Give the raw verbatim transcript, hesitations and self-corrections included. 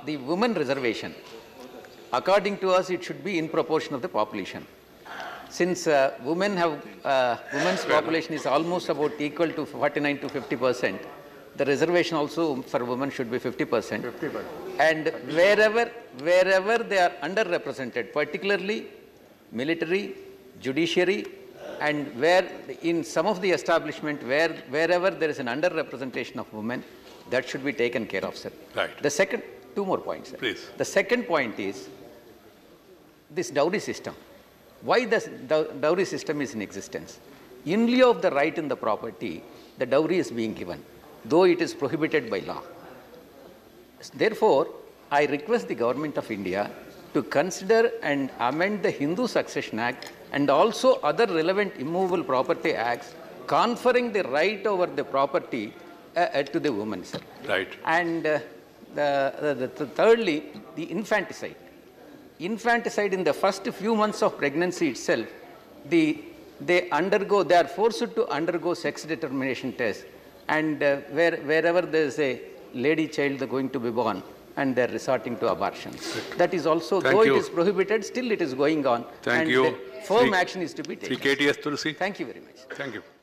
the women reservation, according to us, it should be in proportion of the population. Since uh, women have, uh, women's population is almost about equal to forty-nine to fifty percent, the reservation also for women should be fifty percent. fifty percent. And wherever, wherever they are underrepresented, particularly military, judiciary, and where in some of the establishment where wherever there is an underrepresentation of women, that should be taken care of, sir. Right. The second, two more points, sir. Please. The second point is this dowry system. Why the dowry system is in existence? In lieu of the right in the property, the dowry is being given, though it is prohibited by law. Therefore, I request the Government of India to consider and amend the Hindu Succession Act and also other relevant immovable property acts conferring the right over the property uh, uh, to the women, sir. Right. And uh, the, the, the, thirdly, the infanticide. Infanticide in the first few months of pregnancy itself, the, they undergo, they are forced to undergo sex determination test, and uh, where, wherever there is a lady child going to be born, and they are resorting to abortions. That is also, Thank though you. it is prohibited, still it is going on. Thank and you. Firm Three, action is to be taken. K T S Tulsi. Thank you very much. Thank you.